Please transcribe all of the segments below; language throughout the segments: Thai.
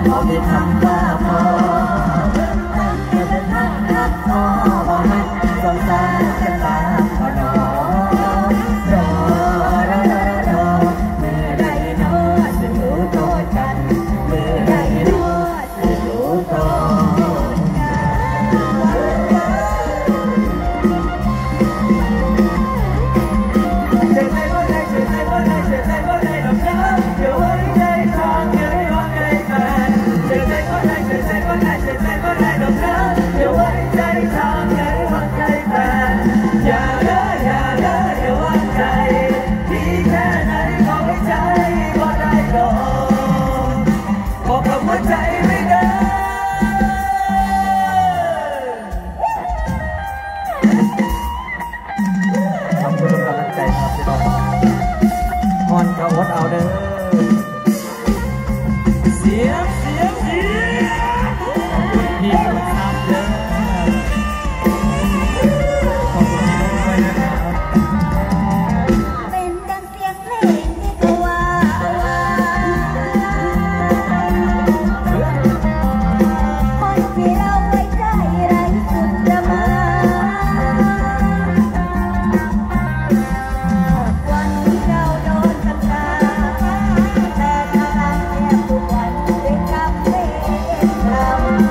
พอมีคำว่าพอตั้งแต่เป็นรักพอบ่ให้สงสารกันบ้างพอหนอรอเมื่อใดเนาะจะรู้ตัวกันเมื่อใดเนาะจะรู้ตัวใจไม่ได้ขอบคุณกำลังใจครับพี่น้องฮอนก็อดเอาเด้อเสียงพี่คนทำเด้อขอบคุณด้วยนะครับเป็นดังเสียงเพลงที่ตัวที่เราไว้ใจไร้สุดจะมาวันที่เราโดนตั้งตาแต่ทางแค่ทุกวันด้วยคำเพลงเรา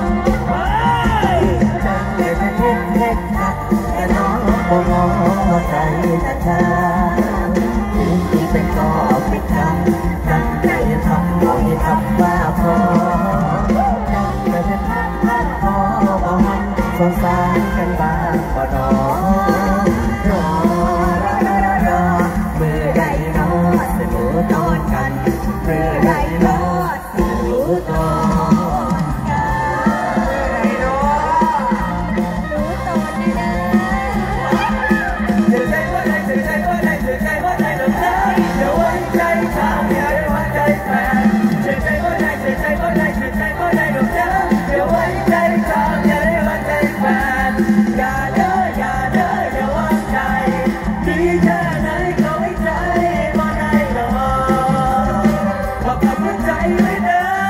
จังเลยจะเล็กนักแต่น้องบ่งอใจจะช้าที่เป็นก็เป็นคำตั้งใจทำบ่มีคำว่าพอสงสารกันบ้างบ่หนอรอเมื่อใดเนาะจะรู้ตอนกันเมื่อใดเนาะจะรู้ตอนกันรู้ตอนได้เสียใจว่าได้เสียใจว่าได้เสียใจว่าได้หลงรักเดี๋ยวไว้ใจทางอย่าได้ไว้ใจแฟนเสียใจว่าได้เสียใจว่าได้เสียใจว่าได้หลงรักเดี๋ยวไว้ใจทางอย่าได้ไว้ใจแฟนอย่าเด้ออย่าไว้ใจดีแค่ไหนก็ไว้ใจบ่ได้หรอกบอกกับหัวใจไว้เด้อ